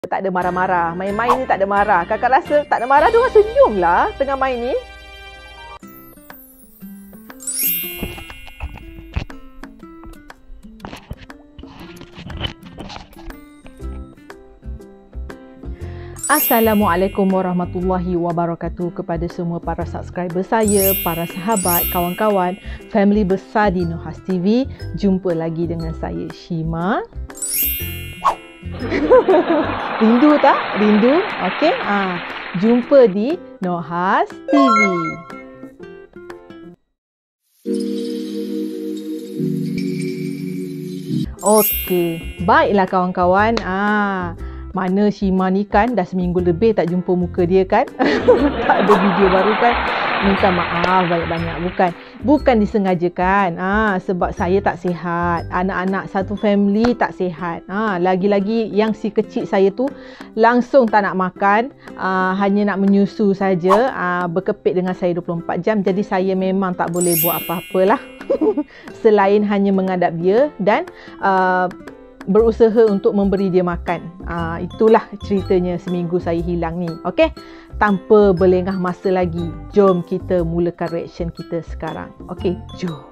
Tak ada marah-marah. Main-main ni tak ada marah. Kakak rasa tak ada marah tu orang senyum lah tengah main ni. Assalamualaikum warahmatullahi wabarakatuh kepada semua para subscriber saya, para sahabat, kawan-kawan, family besar di Nuhas TV. Jumpa lagi dengan saya, Shima. Rindu tak? Rindu? Okey. Jumpa di Nuhas TV. Okey. Baiklah kawan-kawan. Mana Shima ni kan dah seminggu lebih tak jumpa muka dia kan. Tak ada video baru kan. Minta maaf banyak-banyak. Bukan disengajakan. Sebab saya tak sihat. Anak-anak satu family tak sihat. Lagi-lagi yang si kecil saya tu langsung tak nak makan. Hanya nak menyusu saja. Berkepit dengan saya 24 jam. Jadi saya memang tak boleh buat apa-apalah. Selain hanya mengadap dia dan berusaha untuk memberi dia makan. Itulah ceritanya seminggu saya hilang ni. Okey, tanpa berlengah masa lagi, jom kita mulakan reaction kita sekarang. Okey, jom.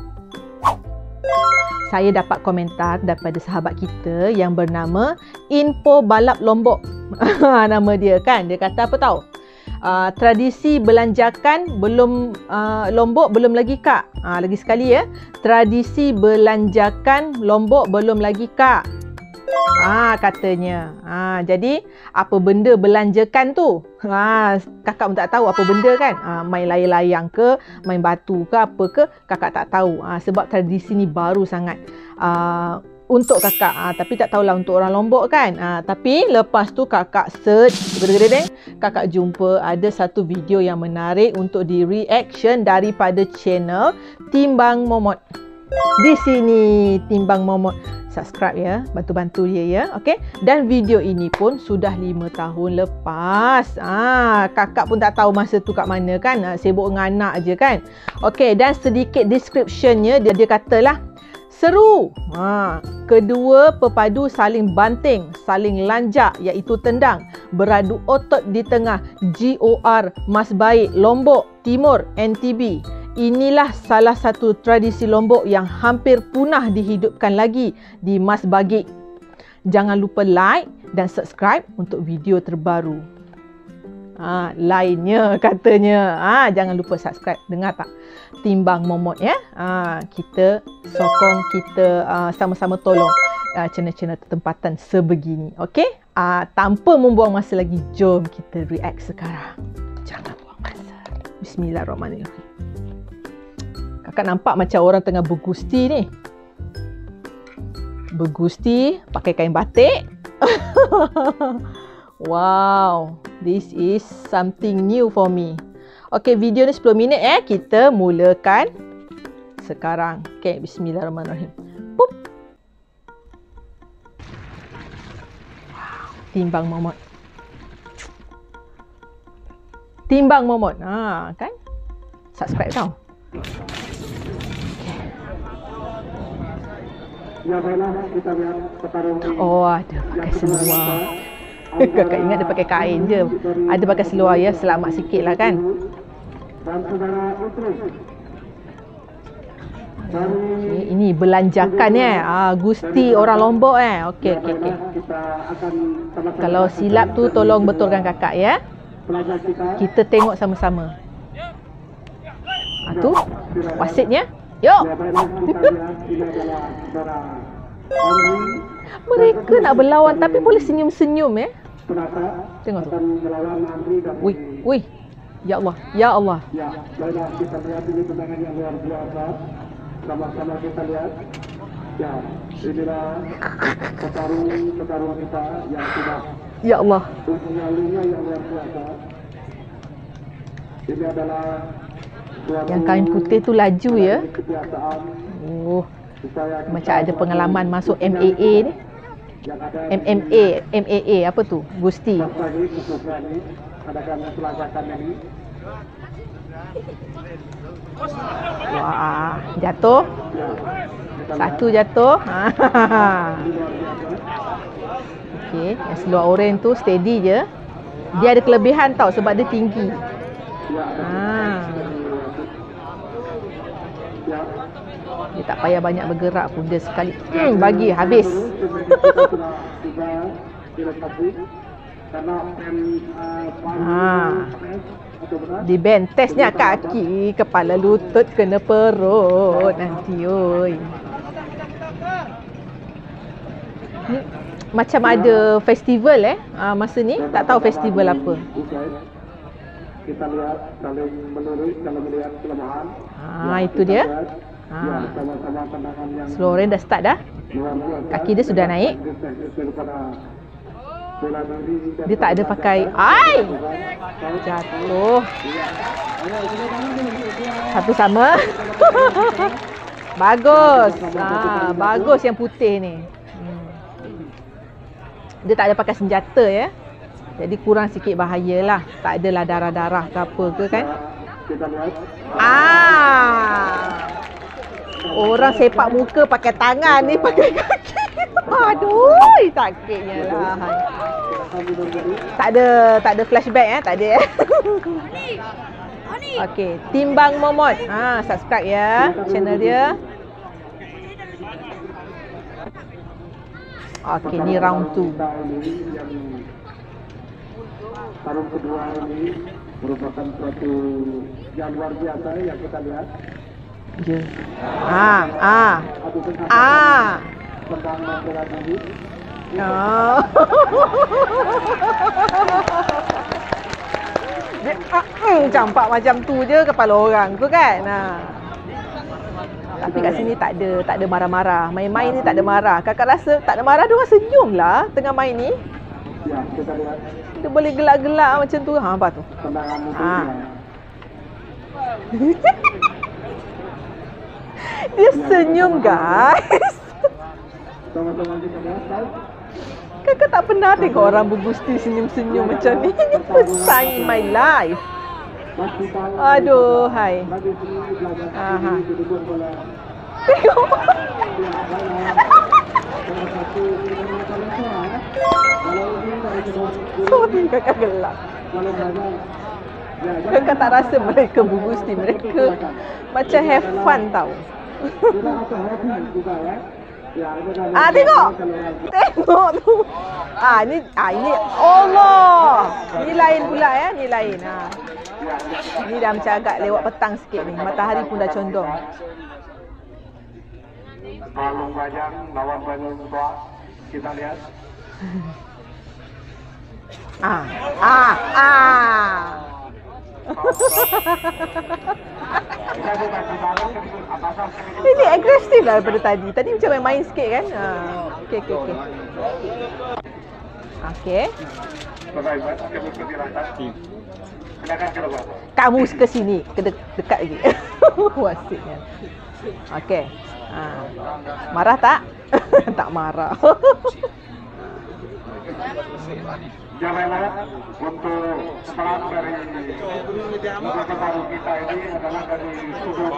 Saya dapat komentar daripada sahabat kita yang bernama Info Balap Lombok. Nama dia kan. Dia kata apa tahu? Tradisi belanjakan belum Lombok belum lagi kak. Lagi sekali ya. Tradisi belanjakan Lombok belum lagi kak. Katanya. Jadi apa benda belanjakan tu? Kakak pun tak tahu apa benda kan. Main layang-layang ke, main batu ke apa ke, kakak tak tahu. Sebab tradisi ni baru sangat. Untuk kakak, tapi tak tahulah untuk orang Lombok kan. Tapi lepas tu kakak search, kakak jumpa ada satu video yang menarik untuk di reaction daripada channel Timbang Momot. Di sini Timbang Momot. Subscribe ya, bantu-bantu dia ya. Okey. Dan video ini pun sudah 5 tahun lepas. Kakak pun tak tahu masa tu kat mana kan. Sibuk dengan anak je kan. Okey, dan sedikit descriptionnya dia katalah seru. Kedua pepadu saling banting, saling lanjak iaitu tendang, beradu otot di tengah GOR Mas Baik Lombok Timur NTB. Inilah salah satu tradisi Lombok yang hampir punah dihidupkan lagi di Mas Bagik. Jangan lupa like dan subscribe untuk video terbaru. Lainnya katanya. Jangan lupa subscribe. Dengar tak? Timbang Momot ya. Kita sokong, kita sama-sama tolong channel-channel tempatan sebegini. Okey? Tanpa membuang masa lagi, jom kita react sekarang. Jangan buang masa. Bismillahirrahmanirrahim. Kakak nampak macam orang tengah bergusti ni. Bergusti pakai kain batik. Wow, this is something new for me. Okey, video ni 10 minit kita mulakan sekarang. Okey, bismillahirrahmanirrahim. Pup. Wow, Timbang Momot. Timbang Momot. Kan? Subscribe tau. Oh, ada pakai seluar. Kakak ingat dia pakai kain je. Ada pakai seluar ya, selamat sikit lah kan. Okay, ini belanjakan Gusti orang Lombok Okey. Kalau silap tu tolong betulkan kakak ya. Kita tengok sama-sama. Tu wasitnya. Yuk. Mereka nak berlawan tapi boleh senyum-senyum Tengok tu. Wih. Ya Allah. Ya Allah. Kita lihat ini tendangan yang luar biasa. Sama-sama kita lihat. Ya, inilah petarung kita yang sudah. Ya Allah. Yang luar biasa. Ini adalah yang kain putih tu laju ya. Macam ada pengalaman masuk MAA ni. MAA apa tu? Gusti. Wah, jatuh. Satu jatuh. Okey, yang seluar oranye tu steady je. Dia ada kelebihan tau sebab dia tinggi. Dia tak payah banyak bergerak pun, dia sekali bagi habis. Di bentesnya kaki, kepala lutut kena perut nanti oi. Ni macam ada festival masa ni, tak tahu festival apa. Kita lihat saling melirik kalau melihat kelemahan. Itu dia. Sama-sama tendangan yang Sloren dah start dah. Kaki dia sudah naik. Dia tak ada pakai. Jatuh. Satu sama. Bagus. Bagus yang putih ni. Dia tak ada pakai senjata ya. Jadi kurang sikit bahayalah. Tak adalah darah-darah ke apa ke kan. Orang sepak muka pakai tangan ni pakai kaki. Aduh, sakitnya lah. Tak ada flashback tak ada Okey, Timbang Momot. Subscribe ya channel dia. Okey, ni round 2. Tarung kedua ini merupakan suatu yang luar biasa yang kita lihat. Tentang bola ini. Dia campak macam tu je kepala orang tu kan. Tapi kat sini tak ada marah-marah. Main-main ni tak ada marah. Kakak rasa tak ada marah, dia orang senyum lah tengah main ni. Ya, kita lihat. Dia boleh gelak-gelak macam tu. Apa tu? Dia senyum guys. Kakak tak pernah tengok orang bergusti senyum-senyum macam ni. Ini first time in my life. Aduh, hai. Tengok. Sorry, kakak gelak. Kakak tak rasa mereka bergusti. Mereka macam have fun tau. Tengok. Tengok tu. Ini Allah. Ni lain pula ya, ni lain. Ni dah macam agak lewat petang sikit ni. Matahari pun dah condong. Balung Bajang lawan Balung Tua. Kita lihat. Ini agresif lah daripada tadi. Tadi macam main-main sikit kan. Okey. Kamu ke sini, dekat lagi. Wasiknya. Okey. Marah tak? Tak marah. Jalanan untuk peran dari anggota baru kita ini adalah dari sudut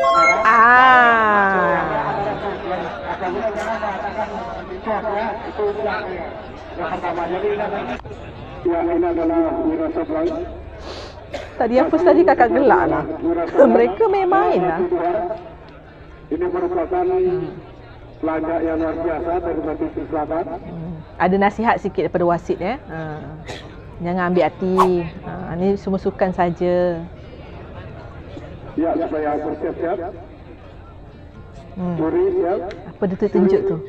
ini adalah Wira Sablang. Tadi apa tadi kakak gelak lah. Mereka main-main lah. Ini merupakan pelajar yang luar biasa dari Batik Selatan. Ada nasihat sikit daripada wasit ya. Jangan ambil hati. Ni semua sukan saja. Ya, supaya bersiap-siap. Juri siap. Apa dia tunjuk tu?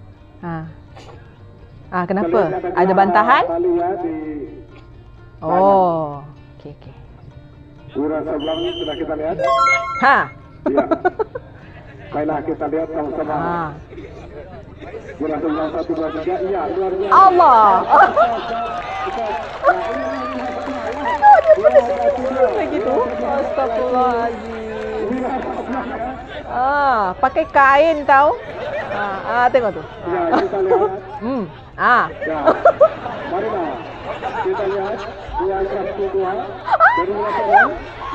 Kenapa? Ada bantahan? Oh, okey. Wira Sablang sudah kita lihat. Ya. Baiklah, kita lihat sama-sama. Wira Sablang 1, 2, 3. Iya, luar biasa. Allah. Lagi tu. Astagfirullahaladzim. Pakai kain tau. Tengok tu. Ya, kita lihat. Ya. Marilah kita lihat dua kedua dari Wira Sablang.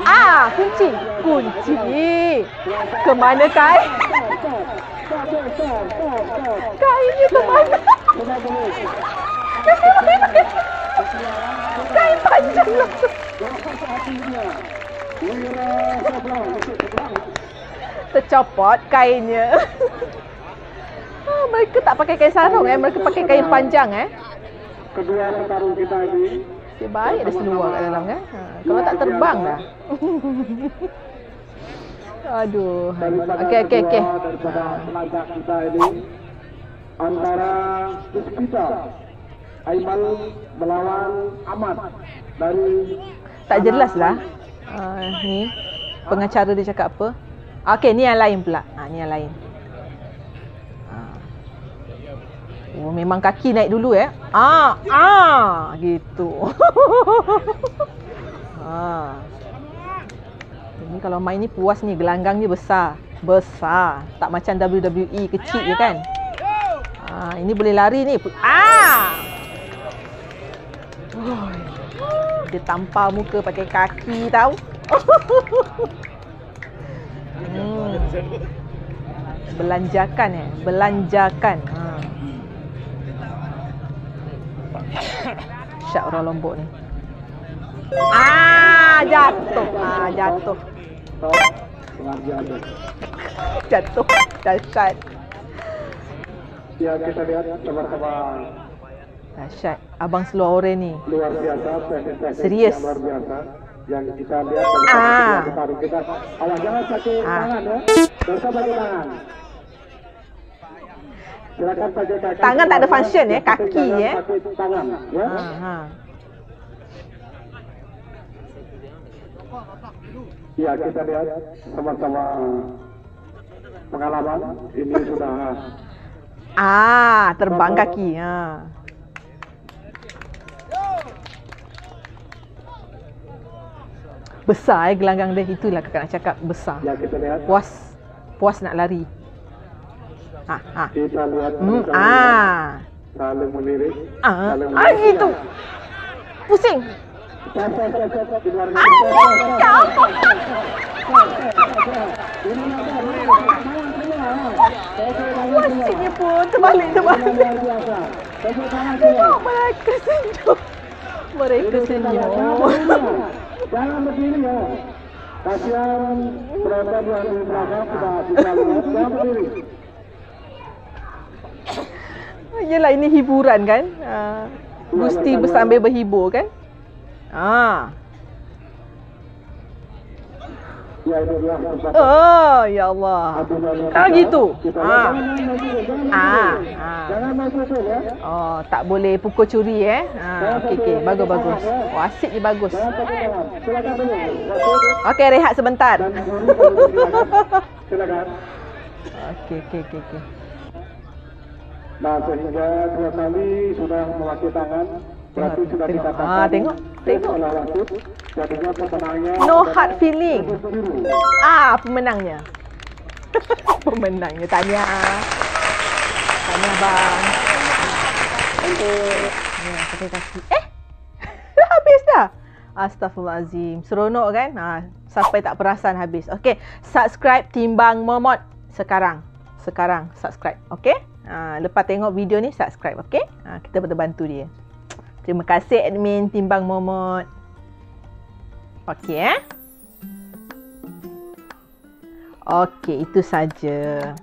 Kunci. Kemana kain? Kainnya kemana? Kain panjang lah. Tercopot kainnya. Mereka tak pakai kain sarung mereka pakai kain panjang Kedua petarung kita ini. Baik ada seluar kat dalam kalau tak terbang dah. Aduh. Okey. Daripada pelajar kita ini antara Puspita Aiman melawan Ahmad dari tak jelas lah. Ni pengacara dia cakap apa? Okey, ni yang lain pula. Ni yang lain. Oh, memang kaki naik dulu gitu. Ini kalau main ni puas ni, gelanggang ni besar. Tak macam WWE kecil je kan. Ini boleh lari ni. Dia tampar muka pakai kaki tahu. Belanjakan. Syak orang Lombok ni. Jatuh. Jatuh. Dahsyat. Ya, kita lihat sama-sama. Dahsyat. Abang Seluar Oren ni. Luar biasa. Serius. Luar biasa. Yang kita lihat kita. Awas jangan pakai tangan Dosa pakai tangan. Silakan pakai kaki. Tangan tak ada function kaki pakai tangan ya. Ya, kita lihat sama-sama pengalaman ini sudah terbang kaki. Besar gelanggang dia. Itulah kakak nak cakap, besar. Ya, kita lihat. Puas nak lari. Kita lihat saling melirik. Gitu. Pusing. Wasiknya pun terbalik. Mereka senyum. Jangan berdiri Kasihan berada di belakang sudah bisa lihat. Jangan berdiri. Yelah, ini hiburan kan. Gusti bersambil berhibur kan. Ya, itu dia. Ya Allah. Gitu. Jangan masuk ya. Tak boleh pukul curi Okey. Bagus. Asyik ni bagus. Silakan dulu. Okey, rehat sebentar. Silakan. Okey. Nah, sehingga dua kali sudah memakai tangan. Berarti sudah dikatakan. Tengok. Jadinya pemenangnya. No hard feeling. Pemenangnya. Tanya bang. Pakai kaki. Habis dah. Astaghfirullahalazim. Seronok kan? Sampai tak perasan habis. Okey, subscribe Timbang Momot sekarang subscribe. Okey? Lepas tengok video ni subscribe. Okey? Kita bantu dia. Terima kasih admin Timbang Momot. Okey Okey, itu saja.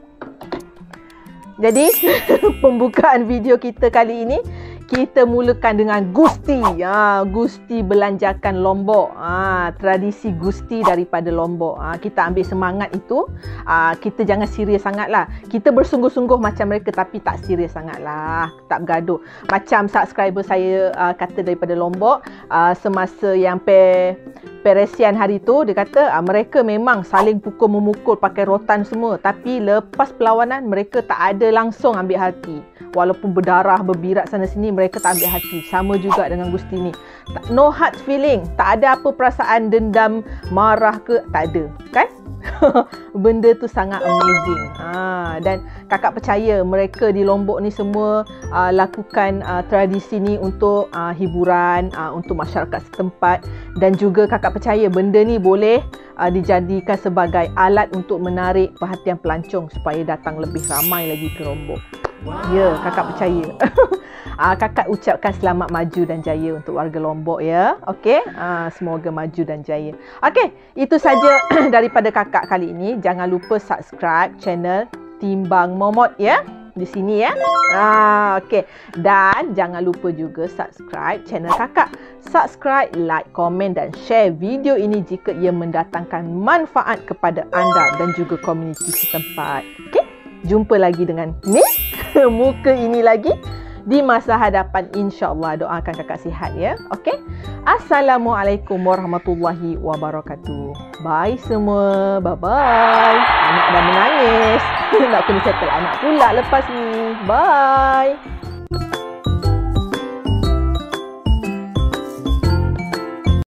Jadi pembukaan video kita kali ini, kita mulakan dengan Gusti. Gusti belanjakan Lombok. Tradisi Gusti daripada Lombok. Kita ambil semangat itu. Kita jangan serius sangat lah. Kita bersungguh-sungguh macam mereka, tapi tak serius sangat lah. Tak bergaduh. Macam subscriber saya kata daripada Lombok, semasa yang peresian hari tu, dia kata mereka memang saling pukul-memukul pakai rotan semua, tapi lepas perlawanan mereka tak ada langsung ambil hati. Walaupun berdarah, berbirat sana sini, mereka tak ambil hati. Sama juga dengan Gusti ni. No hard feeling. Tak ada apa perasaan dendam, marah ke. Tak ada. Kan? Benda tu sangat amazing. Dan kakak percaya mereka di Lombok ni semua lakukan tradisi ni untuk hiburan, untuk masyarakat setempat. Dan juga kakak percaya benda ni boleh dijadikan sebagai alat untuk menarik perhatian pelancong supaya datang lebih ramai lagi ke Lombok. Ya, kakak percaya. Kakak ucapkan selamat maju dan jaya untuk warga Lombok ya. Okey, semoga maju dan jaya. Okey, itu saja daripada kakak kali ini. Jangan lupa subscribe channel Timbang Momot ya. Di sini ya. Okey. Dan jangan lupa juga subscribe channel kakak. Subscribe, like, komen dan share video ini jika ia mendatangkan manfaat kepada anda dan juga komuniti setempat. Okey. Jumpa lagi dengan ni muka ini lagi di masa hadapan, insya-Allah. Doakan kakak sihat ya. Okey. Assalamualaikum warahmatullahi wabarakatuh. Bye semua. Bye bye. Anak dah menangis. Nak kena settle anak pula lepas ni. Bye.